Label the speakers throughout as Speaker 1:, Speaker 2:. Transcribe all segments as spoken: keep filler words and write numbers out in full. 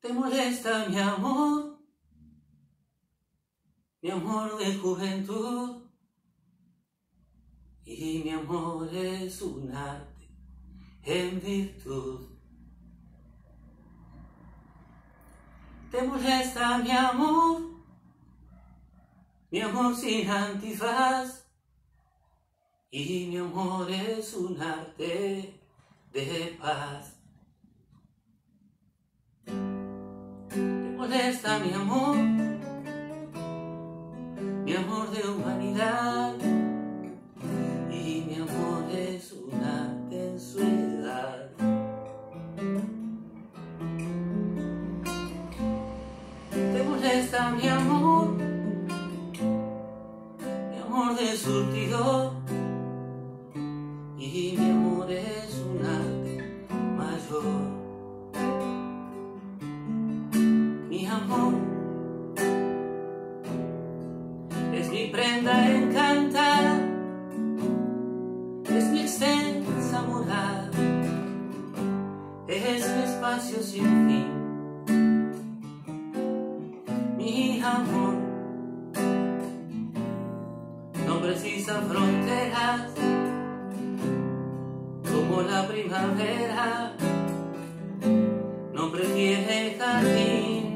Speaker 1: Te molesta mi amor, mi amor de juventud, y mi amor es un arte en virtud. Te molesta mi amor, mi amor sin antifaz, y mi amor es un arte de paz. Te molesta mi amor, mi amor de humanidad, y mi amor es un arte en su edad. Te molesta mi amor, mi amor de surtidor, y mi amor es un arte mayor. Mi amor es mi prenda encantada, es mi extensa morada, es mi espacio sin fin. Mi amor no precisa fronteras, como la primavera no prefiere jardín.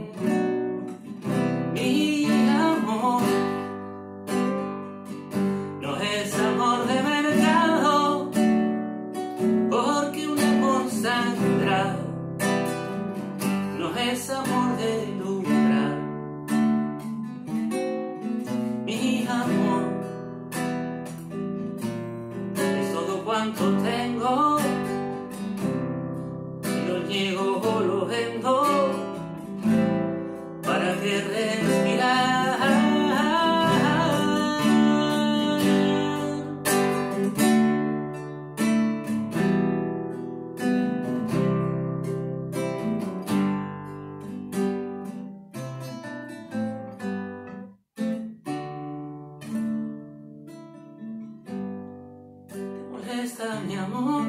Speaker 1: Mi amor no es amor de mercado, porque un amor sangrado no es amor de lucrar. Mi amor es todo cuanto tengo, y lo niego o lo vendo para que respirar. Molesta mi amor,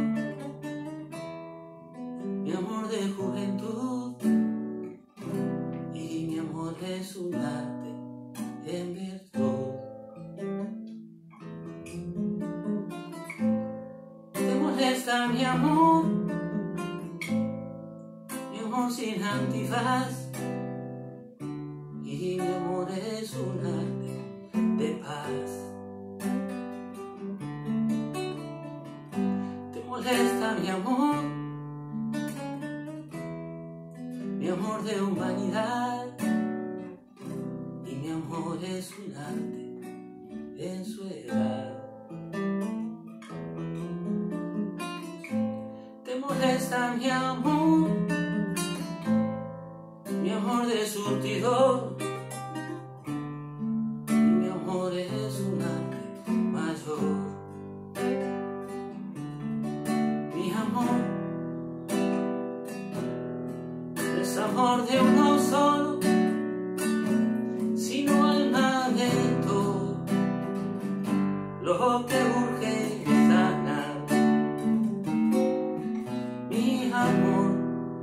Speaker 1: mi amor de juventud, y mi amor es un arte en virtud. Te molesta mi amor, mi amor sin antifaz, y mi amor es un arte de paz. Te molesta mi amor, mi amor de humanidad, y mi amor es un arte en su edad. Te molesta mi amor, mi amor de surtidor, y mi amor es un arte mayor. Mi amor no es amor de uno solo, sino alma de todo, lo que urge sanar. Mi amor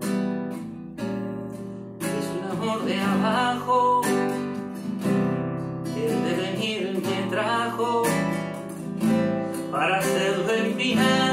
Speaker 1: es un amor de abajo, que el devenir me trajo para hacerlo en final.